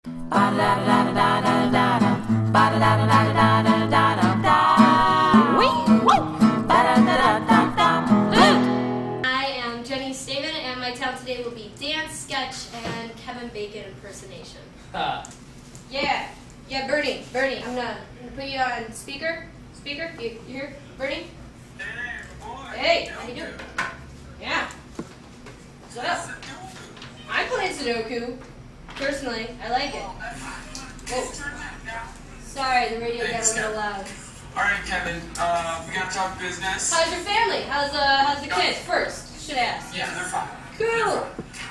And my talent today will be dance, sketch, and Kevin Bacon impersonation. Yeah, Bernie, I'm gonna put you on speaker. You here, Bernie? Hey, boy. Hey, how you doing? Yeah. What's up? I play Sudoku. Personally, I like it. Oh, sorry, the radio got a little loud. All right, Kevin. We gotta talk business. How's your family? How's the kids? First, should ask. Yeah, they're fine. Cool.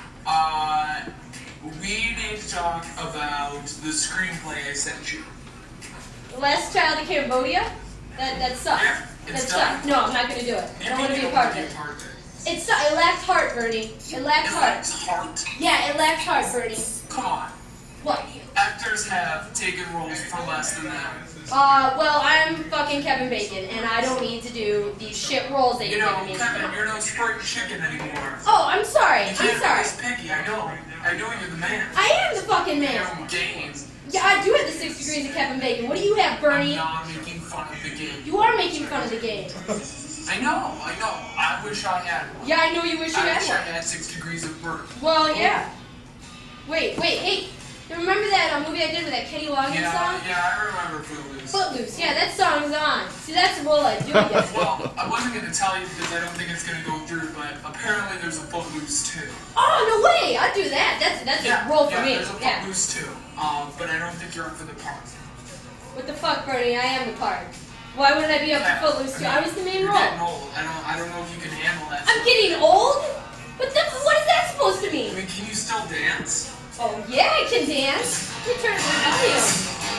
We need to talk about the screenplay I sent you. The Last Child in Cambodia? That sucked. Yeah, That sucked. No, I'm not gonna do it. I don't want to be a part of it. It sucked. It lacked heart, Bernie. It lacked heart. It lacks heart? Yeah, it lacked heart, Bernie. Come on. What? Actors have taken roles for less than that. Well, I'm fucking Kevin Bacon, and I don't need to do these shit roles that you're giving me. Kevin, you're no spring chicken anymore. Oh, I'm sorry. You I'm can't sorry. be this picky, I know you're the man. I am the fucking man. You're games. Yeah, I do have the 6 degrees of Kevin Bacon. What do you have, Bernie? I'm not making fun of the game. You are making fun of the game. I know. I wish I had one. Yeah, I know you wish you had I wish I one. had 6 degrees of birth. Well, yeah. Wait, hey. Remember that movie I did with that Kenny Loggins song? Yeah, I remember Footloose. Footloose, yeah, that song's on. See, that's the role I do against. Well, I wasn't going to tell you because I don't think it's going to go through, but apparently there's a Footloose too. Oh, no way! I'll do that. That's a role for me. There's a Footloose too. But I don't think you're up for the part. What the fuck, Bernie? I am the part. Why wouldn't I be up for Footloose too? I was the main You're role. getting old. I don't know if you can handle that. I'm getting old? What is that supposed to mean? I mean, can you still dance? Oh, yeah, I can dance. Let me turn it the volume.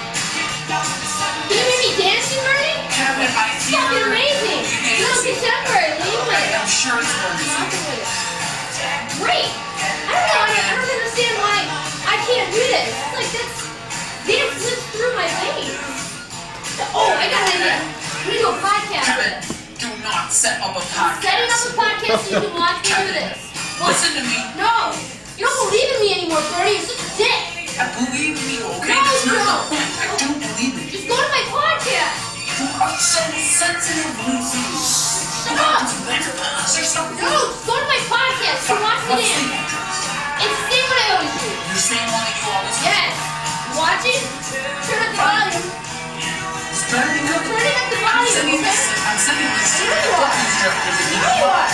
Can you hear me dancing, Bernie? Kevin, I It's hear fucking amazing. you Little contemporary. Lean with it. I'm sure it's amazing. Great. I don't understand why I can't do this. It's like dance slips through my veins. Oh, I got an idea. I'm gonna do a podcast Kevin, with this. do not set up a podcast. Setting up a podcast so you can watch me do this. Listen to me. No. You don't believe in me anymore, Bernie. You're such a dick. I believe in you, okay? No, That's you not don't. the point. I do believe in you. Just go to my podcast. You are so sensitive, Lucy. Shut up. Say something. No, just go to my podcast. You watch me What's the dance. address? It's the same one I always do. You're saying like you always do? Yes. You watching? Turn up the volume. Turning up Turn it up the volume, okay? I'm sending this to There you are. There you are.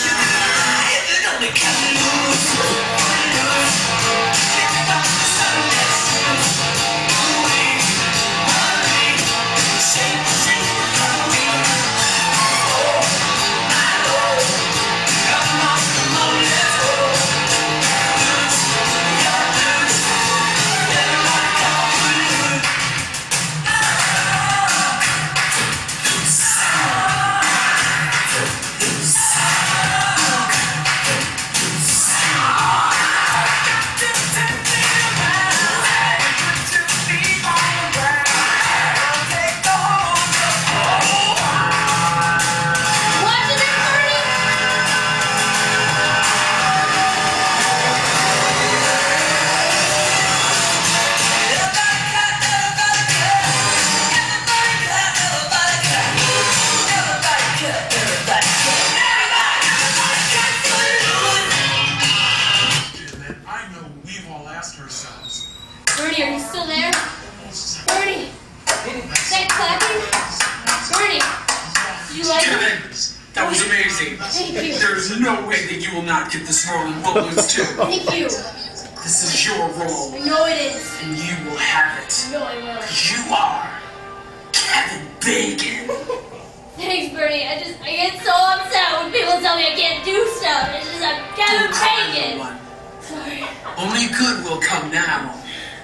Bernie, are you still there? Bernie! Is that clapping? Bernie! Do you like Kevin, it? that was amazing. Thank you. There's no way that you will not get this role in Footloose too. Thank you. This is your role, I know it is. and you will have it. I know I will. You are Kevin Bacon. Thanks, Bernie. I get so upset when people tell me I can't do stuff. It's just I'm Kevin Bacon. Sorry. Only good will come now.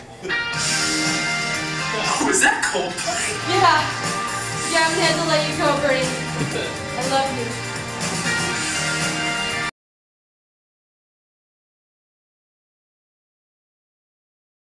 Oh, is that Coldplay? Yeah. Yeah, I'm gonna have to let you go, Bernie. I love you.